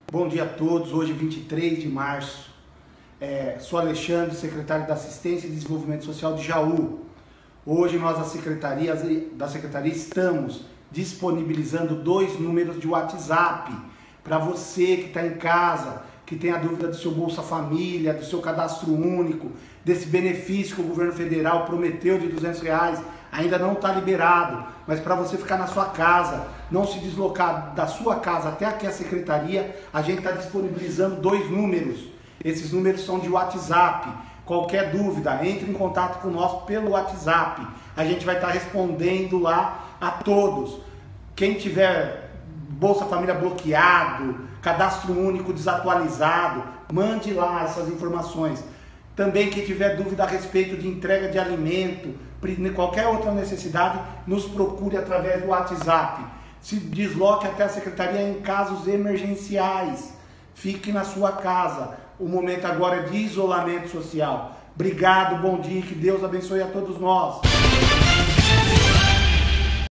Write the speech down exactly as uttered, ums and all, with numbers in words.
Bom dia a todos, hoje vinte e três de março, é, sou Alexandre, secretário da Assistência e Desenvolvimento Social de Jaú. Hoje nós da Secretaria, da Secretaria estamos disponibilizando dois números de WhatsApp para você que está em casa, que tem a dúvida do seu Bolsa Família, do seu cadastro único, desse benefício que o governo federal prometeu de duzentos reais, ainda não está liberado, mas para você ficar na sua casa, não se deslocar da sua casa até aqui a secretaria, a gente está disponibilizando dois números. Esses números são de WhatsApp. Qualquer dúvida, entre em contato conosco pelo WhatsApp. A gente vai estar respondendo lá a todos. Quem tiver Bolsa Família bloqueado, cadastro único desatualizado, mande lá essas informações. Também quem tiver dúvida a respeito de entrega de alimento, qualquer outra necessidade, nos procure através do WhatsApp. Se desloque até a secretaria em casos emergenciais. Fique na sua casa. O momento agora é de isolamento social. Obrigado, bom dia, que Deus abençoe a todos nós.